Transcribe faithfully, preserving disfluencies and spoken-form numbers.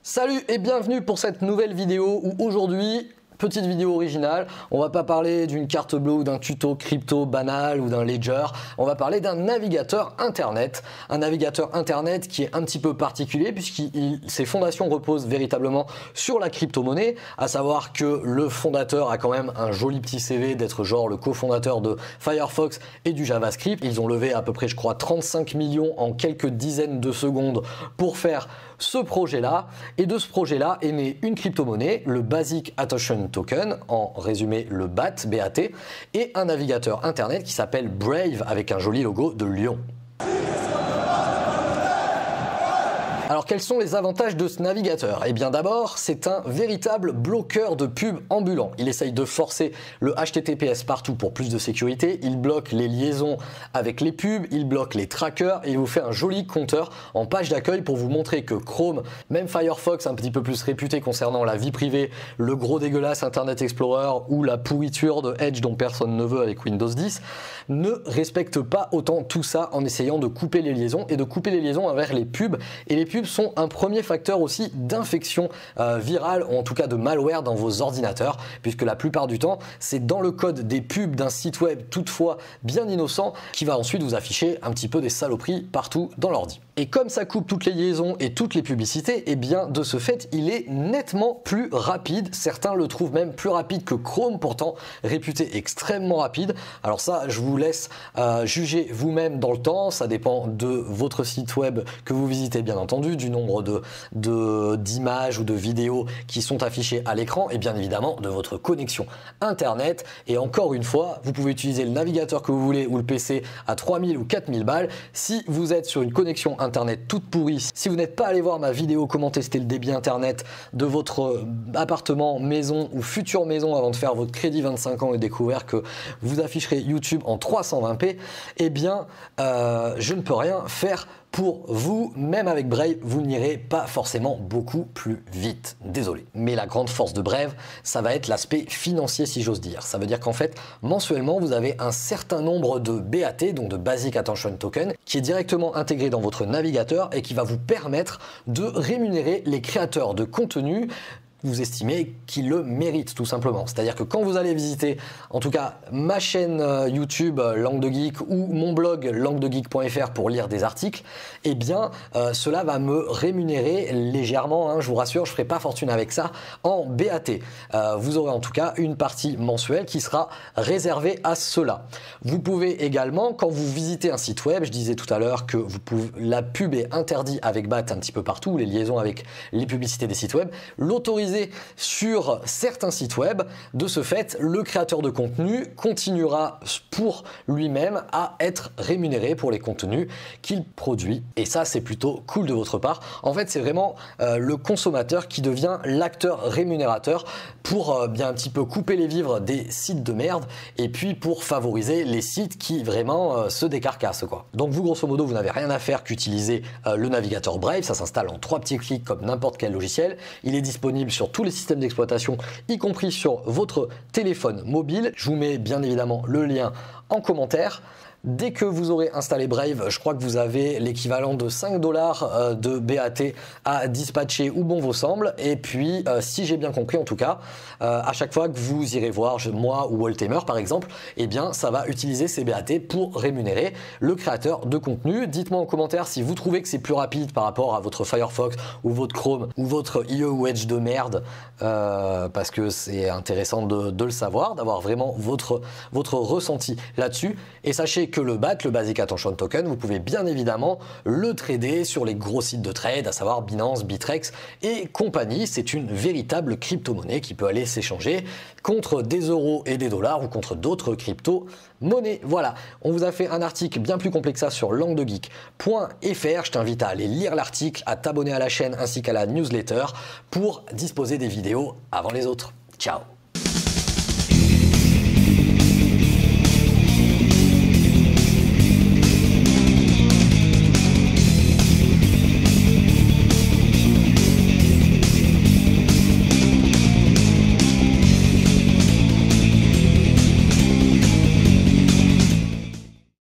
Salut et bienvenue pour cette nouvelle vidéo où aujourd'hui, petite vidéo originale, on va pas parler d'une carte bleue ou d'un tuto crypto banal ou d'un ledger, on va parler d'un navigateur internet, un navigateur internet qui est un petit peu particulier puisque ses fondations reposent véritablement sur la crypto-monnaie, à savoir que le fondateur a quand même un joli petit C V d'être genre le cofondateur de Firefox et du JavaScript. Ils ont levé à peu près je crois trente-cinq millions en quelques dizaines de secondes pour faire ce projet-là, et de ce projet-là est née une crypto-monnaie, le Basic Attention Token, en résumé le B A T, B A T, et un navigateur internet qui s'appelle Brave avec un joli logo de lion. Alors quels sont les avantages de ce navigateur? Eh bien d'abord, c'est un véritable bloqueur de pub ambulant. Il essaye de forcer le H T T P S partout pour plus de sécurité, il bloque les liaisons avec les pubs, il bloque les trackers et il vous fait un joli compteur en page d'accueil pour vous montrer que Chrome, même Firefox un petit peu plus réputé concernant la vie privée, le gros dégueulasse Internet Explorer ou la pourriture de Edge dont personne ne veut avec Windows dix, ne respecte pas autant tout ça en essayant de couper les liaisons et de couper les liaisons envers les pubs. Et les pubs sont un premier facteur aussi d'infection euh, virale ou en tout cas de malware dans vos ordinateurs, puisque la plupart du temps c'est dans le code des pubs d'un site web toutefois bien innocent qui va ensuite vous afficher un petit peu des saloperies partout dans l'ordi. Et comme ça coupe toutes les liaisons et toutes les publicités, et bien de ce fait il est nettement plus rapide. Certains le trouvent même plus rapide que Chrome, pourtant réputé extrêmement rapide. Alors ça je vous laisse euh, juger vous-même dans le temps, ça dépend de votre site web que vous visitez bien entendu, du nombre de, de, d'images ou de vidéos qui sont affichées à l'écran et bien évidemment de votre connexion internet. Et encore une fois, vous pouvez utiliser le navigateur que vous voulez ou le P C à trois mille ou quatre mille balles. Si vous êtes sur une connexion internet toute pourrie, si vous n'êtes pas allé voir ma vidéo comment tester le débit internet de votre appartement, maison ou future maison avant de faire votre crédit vingt-cinq ans et découvrir que vous afficherez YouTube en trois cent vingt p, eh bien euh, je ne peux rien faire pour vous. Même avec Brave, vous n'irez pas forcément beaucoup plus vite. Désolé. Mais la grande force de Brave, ça va être l'aspect financier si j'ose dire. Ça veut dire qu'en fait, mensuellement, vous avez un certain nombre de B A T, donc de Basic Attention Token, qui est directement intégré dans votre navigateur et qui va vous permettre de rémunérer les créateurs de contenu vous estimez qu'il le mérite tout simplement. C'est-à-dire que quand vous allez visiter, en tout cas ma chaîne YouTube Langue de Geek ou mon blog langue de geek point F R pour lire des articles, eh bien euh, cela va me rémunérer légèrement, hein, je vous rassure, je ne ferai pas fortune avec ça, en B A T. Euh, vous aurez en tout cas une partie mensuelle qui sera réservée à cela. Vous pouvez également, quand vous visitez un site web, je disais tout à l'heure que vous pouvez, la pub est interdite avec B A T un petit peu partout, les liaisons avec les publicités des sites web, l'autoriser sur certains sites web. De ce fait, le créateur de contenu continuera pour lui-même à être rémunéré pour les contenus qu'il produit. Et ça, c'est plutôt cool de votre part. En fait, c'est vraiment euh, le consommateur qui devient l'acteur rémunérateur pour euh, bien un petit peu couper les vivres des sites de merde et puis pour favoriser les sites qui vraiment euh, se décarcassent, quoi. Donc vous, grosso modo, vous n'avez rien à faire qu'utiliser euh, le navigateur Brave. Ça s'installe en trois petits clics comme n'importe quel logiciel. Il est disponible sur tous les systèmes d'exploitation, y compris sur votre téléphone mobile. Je vous mets bien évidemment le lien en commentaire. Dès que vous aurez installé Brave, je crois que vous avez l'équivalent de cinq dollars de B A T à dispatcher où bon vous semble. Et puis, euh, si j'ai bien compris en tout cas, euh, à chaque fois que vous irez voir, je, moi ou Waltemer par exemple, eh bien ça va utiliser ces B A T pour rémunérer le créateur de contenu. Dites-moi en commentaire si vous trouvez que c'est plus rapide par rapport à votre Firefox ou votre Chrome ou votre I E ou Edge de merde, euh, parce que c'est intéressant de, de le savoir, d'avoir vraiment votre, votre ressenti là-dessus. Et sachez que le B A T, le Basic Attention Token, vous pouvez bien évidemment le trader sur les gros sites de trade, à savoir Binance, Bittrex et compagnie. C'est une véritable crypto-monnaie qui peut aller s'échanger contre des euros et des dollars ou contre d'autres crypto-monnaies. Voilà, on vous a fait un article bien plus complet que ça sur langue de geek point F R. Je t'invite à aller lire l'article, à t'abonner à la chaîne ainsi qu'à la newsletter pour disposer des vidéos avant les autres. Ciao!